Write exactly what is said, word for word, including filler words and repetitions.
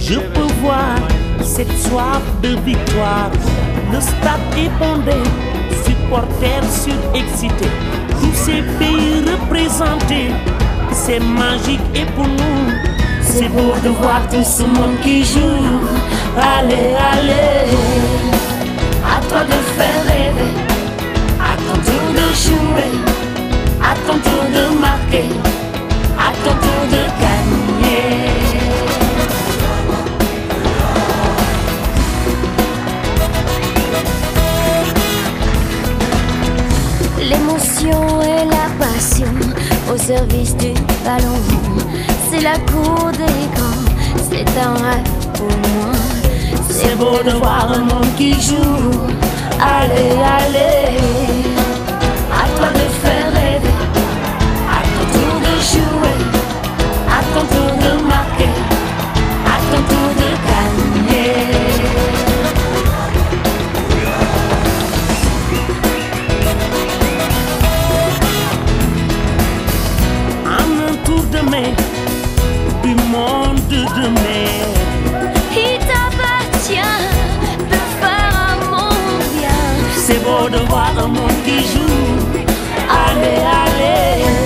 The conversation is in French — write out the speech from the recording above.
Je peux voir cette soif de victoire. Le stade est bondé, supporters surexcités. Tous ces pays représentés, c'est magique et pour nous c'est beau de voir tout ce monde qui joue. Allez, allez, à toi de faire rêver, à ton tour de jouer, à ton tour de marquer, à ton tour de gagner. L'émotion et la passion au service du ballon. C'est la cour des grands, c'est un rêve pour moi. C'est beau de voir un monde qui joue. Allez, allez, à toi de faire rêver, à ton tour de jouer, à ton tour de marquer, à ton tour de gagner. En un tour de main du monde de demain, Il t'appartient de faire un monde bien. c'est beau de voir un monde qui joue. Allez, allez,